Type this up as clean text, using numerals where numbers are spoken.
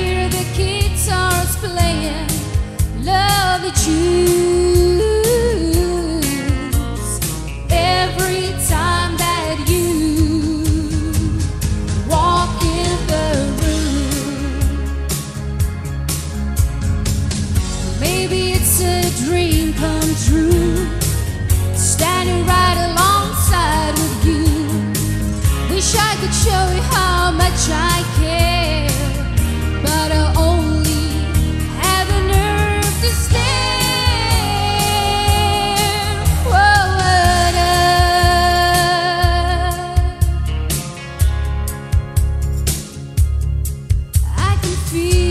hear the guitars playing lovely tunes every time that you walk in the room. Maybe it's a dream come true, standing right alongside with you. Wish I could show you how much I care, but I only have the nerve to stare. Whoa, I can feel